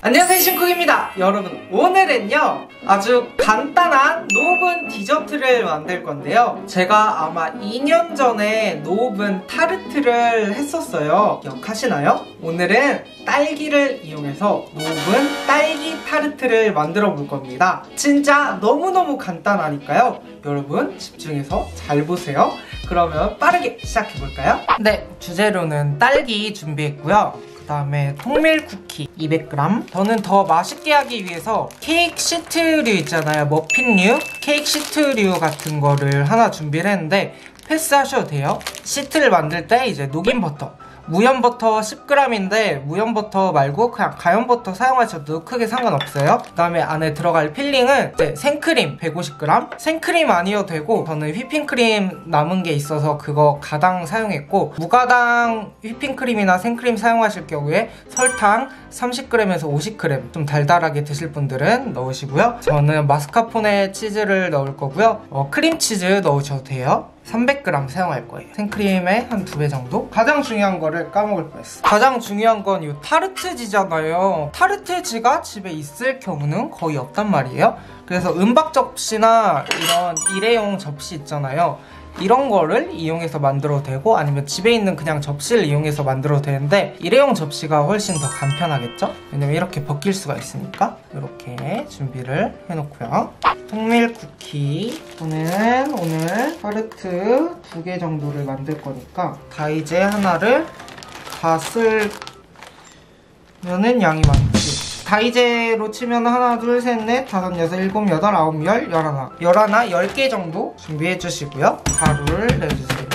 안녕하세요, 신쿡입니다. 여러분, 오늘은요 아주 간단한 노브븐 디저트를 만들 건데요, 제가 아마 2년 전에 노브븐 타르트를 했었어요. 기억하시나요? 오늘은 딸기를 이용해서 노브븐 딸기 타르트를 만들어 볼 겁니다. 진짜 너무너무 간단하니까요, 여러분 집중해서 잘 보세요. 그러면 빠르게 시작해 볼까요? 네, 주재료는 딸기 준비했고요, 그 다음에 통밀 쿠키 200g. 저는 더 맛있게 하기 위해서 케이크 시트류 있잖아요, 머핀류, 케이크 시트류 같은 거를 하나 준비를 했는데 패스하셔도 돼요. 시트를 만들 때 이제 녹인 버터, 무염버터 10g인데 무염버터 말고 그냥 가염버터 사용하셔도 크게 상관없어요. 그 다음에 안에 들어갈 필링은 이제 생크림 150g, 생크림 아니어도 되고 저는 휘핑크림 남은 게 있어서 그거 가당 사용했고, 무가당 휘핑크림이나 생크림 사용하실 경우에 설탕 30g에서 50g 좀 달달하게 드실 분들은 넣으시고요. 저는 마스카포네 치즈를 넣을 거고요, 크림치즈 넣으셔도 돼요. 300g 사용할 거예요. 생크림의 한 2배 정도? 가장 중요한 거를 까먹을 뻔했어. 가장 중요한 건 이 타르트지잖아요. 타르트지가 집에 있을 경우는 거의 없단 말이에요. 그래서 은박 접시나 이런 일회용 접시 있잖아요, 이런 거를 이용해서 만들어도 되고, 아니면 집에 있는 그냥 접시를 이용해서 만들어도 되는데 일회용 접시가 훨씬 더 간편하겠죠? 왜냐면 이렇게 벗길 수가 있으니까. 이렇게 준비를 해놓고요. 통밀 쿠키, 저는 오늘 타르트 2개 정도를 만들 거니까 다이제 하나를 다 쓸면은 양이 많지. 다이제로 치면 하나, 둘, 셋, 넷, 다섯, 여섯, 일곱, 여덟, 아홉, 열, 열하나. 10개 정도 준비해 주시고요. 가루를 내주세요.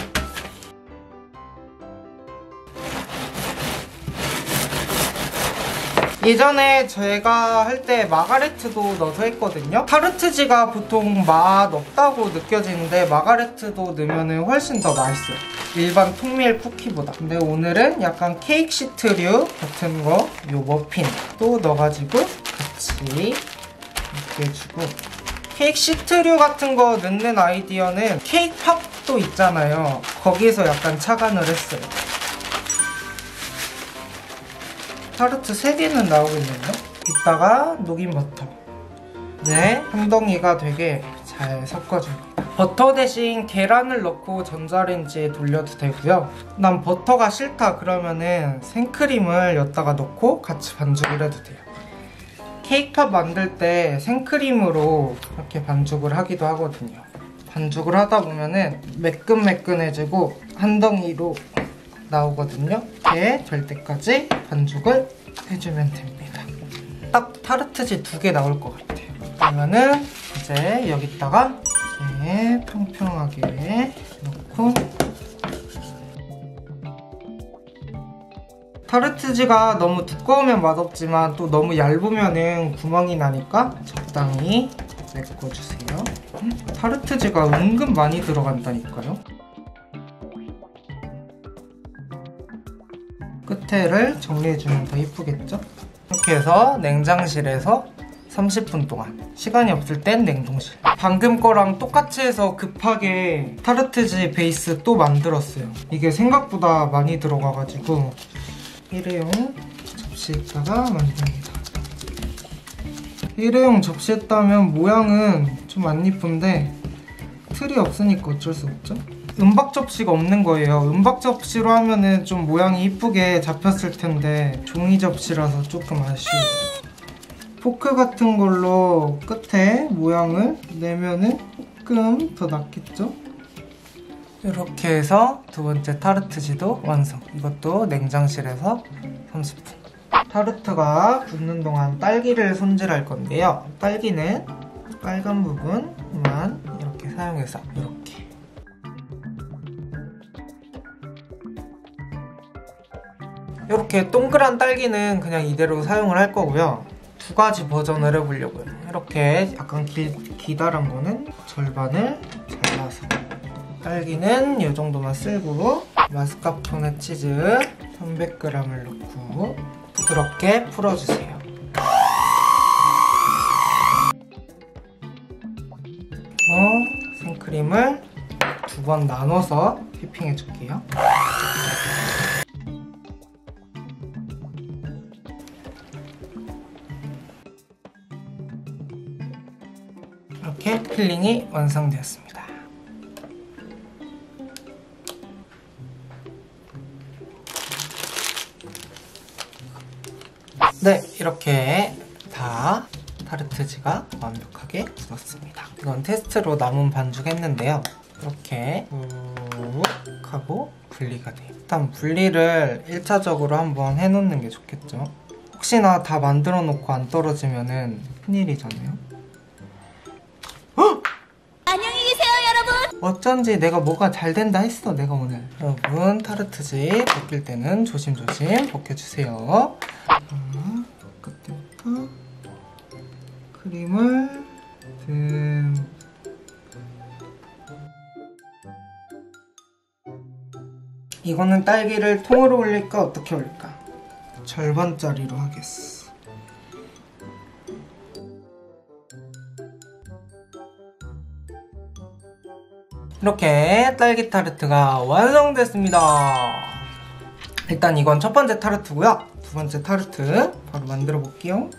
예전에 제가 할 때 마가레트도 넣어서 했거든요. 타르트지가 보통 맛 없다고 느껴지는데 마가레트도 넣으면 훨씬 더 맛있어요, 일반 통밀 쿠키보다. 근데 오늘은 약간 케이크 시트류 같은 거, 요 머핀도 넣어가지고 같이 이렇게 해주고, 케이크 시트류 같은 거 넣는 아이디어는 케이크 팝도 있잖아요, 거기서 약간 착안을 했어요. 타르트 3개는 나오고 있는데? 이따가 녹인 버터, 네, 한 덩이가 되게 잘 섞어줍니다. 버터 대신 계란을 넣고 전자레인지에 돌려도 되고요. 난 버터가 싫다 그러면은 생크림을 여기다가 넣고 같이 반죽을 해도 돼요. 케이크팝 만들 때 생크림으로 이렇게 반죽을 하기도 하거든요. 반죽을 하다 보면은 매끈매끈해지고 한 덩이로 나오거든요. 이렇게 될 때까지 반죽을 해주면 됩니다. 딱 타르트지 2개 나올 것 같아요. 그러면은 이제 여기다가 이렇게 평평하게 넣고, 타르트지가 너무 두꺼우면 맛없지만 또 너무 얇으면은 구멍이 나니까 적당히 메꿔주세요. 타르트지가 은근 많이 들어간다니까요. 끝에를 정리해주면 더 이쁘겠죠? 이렇게 해서 냉장실에서 30분 동안, 시간이 없을 땐 냉동실. 방금 거랑 똑같이 해서 급하게 타르트지 베이스 또 만들었어요. 이게 생각보다 많이 들어가가지고 일회용 접시에다가 만듭니다. 일회용 접시에다면 모양은 좀 안 이쁜데 틀이 없으니까 어쩔 수 없죠? 은박 접시가 없는 거예요. 은박 접시로 하면은 좀 모양이 이쁘게 잡혔을 텐데 종이 접시라서 조금 아쉬워요. 포크 같은 걸로 끝에 모양을 내면은 조금 더 낫겠죠? 이렇게 해서 2번째 타르트지도 완성. 이것도 냉장실에서 30분. 타르트가 굳는 동안 딸기를 손질할 건데요, 딸기는 빨간 부분만 이렇게 사용해서 이렇게. 이렇게 동그란 딸기는 그냥 이대로 사용을 할 거고요. 2가지 버전을 해보려고요. 이렇게 약간 기다란 거는 절반을 잘라서, 딸기는 이 정도만 쓸고 마스카포네 치즈 300g을 넣고 부드럽게 풀어주세요. 생크림을 2번 나눠서 휘핑해줄게요. 이렇게 필링이 완성되었습니다. 네, 이렇게 다 타르트지가 완벽하게 굳었습니다. 이건 테스트로 남은 반죽했는데요. 이렇게 쭉 하고 분리가 돼요. 일단 분리를 1차적으로 한번 해놓는 게 좋겠죠. 혹시나 다 만들어 놓고 안 떨어지면은 큰일이잖아요. 헉! 안녕히 계세요, 여러분. 어쩐지 내가 뭐가 잘 된다 했어, 내가 오늘. 여러분, 타르트지 벗길 때는 조심조심 벗겨주세요. 끝부터 크림을 이거는 딸기를 통으로 올릴까 어떻게 올릴까? 절반짜리로 하겠어. 이렇게 딸기 타르트가 완성됐습니다. 일단 이건 첫 번째 타르트고요. 두 번째 타르트 바로 만들어 볼게요.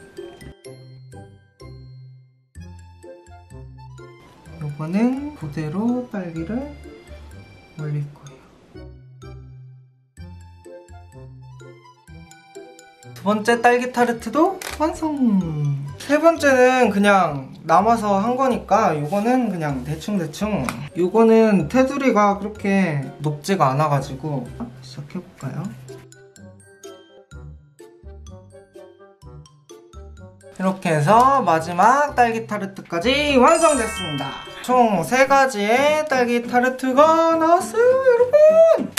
요거는 그대로 딸기를 올릴 거예요. 두 번째 딸기 타르트도 완성! 세 번째는 그냥 남아서 한 거니까 요거는 그냥 대충대충. 요거는 테두리가 그렇게 높지가 않아가지고 시작해볼까요? 이렇게 해서 마지막 딸기 타르트까지 완성됐습니다. 총 3가지의 딸기 타르트가 나왔어요, 여러분!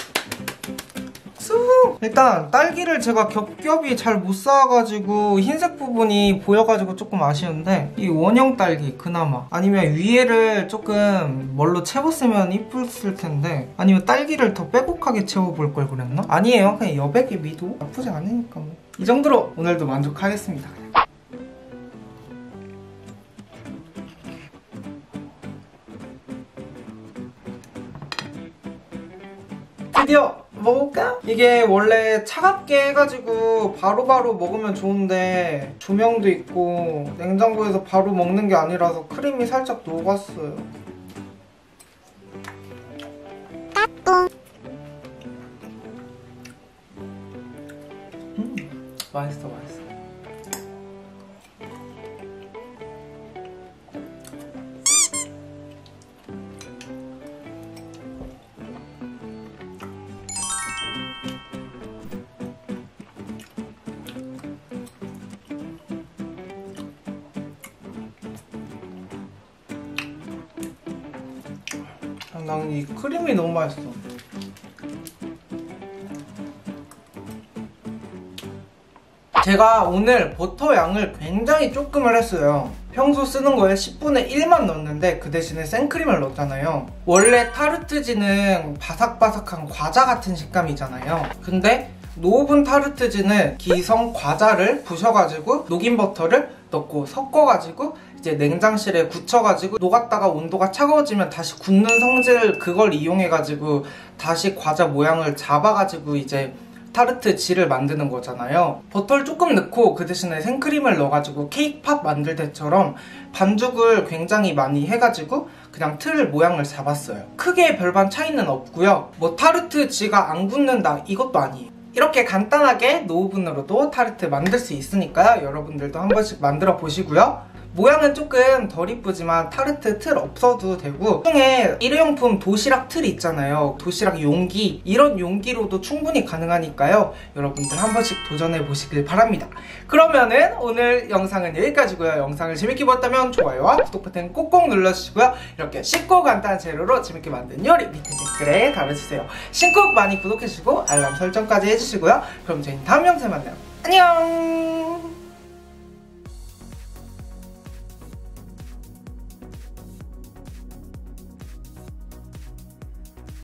일단 딸기를 제가 겹겹이 잘 못 쌓아가지고 흰색 부분이 보여가지고 조금 아쉬운데, 이 원형 딸기 그나마, 아니면 위에를 조금 뭘로 채웠으면 이뻤을 텐데, 아니면 딸기를 더 빼곡하게 채워볼 걸 그랬나? 아니에요, 그냥 여백의 미도 나쁘지 않으니까 뭐. 이 정도로 오늘도 만족하겠습니다. 드디어 먹을까? 이게 원래 차갑게 해가지고 바로바로 먹으면 좋은데 조명도 있고 냉장고에서 바로 먹는 게 아니라서 크림이 살짝 녹았어요. 맛있어, 맛있어. 난 이 크림이 너무 맛있어. 제가 오늘 버터 양을 굉장히 조금을 했어요. 평소 쓰는 거에 10분의 1만 넣었는데 그 대신에 생크림을 넣었잖아요. 원래 타르트지는 바삭바삭한 과자 같은 식감이잖아요. 근데 노브븐 타르트지는 기성 과자를 부셔가지고 녹인 버터를 넣고 섞어가지고 이제 냉장실에 굳혀가지고 녹았다가 온도가 차가워지면 다시 굳는 성질, 그걸 이용해가지고 다시 과자 모양을 잡아가지고 이제 타르트지를 만드는 거잖아요. 버터를 조금 넣고 그 대신에 생크림을 넣어가지고 케이크팝 만들 때처럼 반죽을 굉장히 많이 해가지고 그냥 틀 모양을 잡았어요. 크게 별반 차이는 없고요. 뭐 타르트지가 안 굳는다 이것도 아니에요. 이렇게 간단하게 노브븐으로도 타르트 만들 수 있으니까요. 여러분들도 한 번씩 만들어 보시고요. 모양은 조금 덜 이쁘지만 타르트 틀 없어도 되고, 중에 일회용품 도시락 틀 있잖아요. 도시락 용기, 이런 용기로도 충분히 가능하니까요. 여러분들 한 번씩 도전해 보시길 바랍니다. 그러면은 오늘 영상은 여기까지고요. 영상을 재밌게 보셨다면 좋아요와 구독 버튼 꼭꼭 눌러주시고요. 이렇게 쉽고 간단한 재료로 재밌게 만든 요리 밑에 댓글에 달아주세요. 신곡 많이 구독해주시고 알람 설정까지 해주시고요. 그럼 저희는 다음 영상에 만나요. 안녕.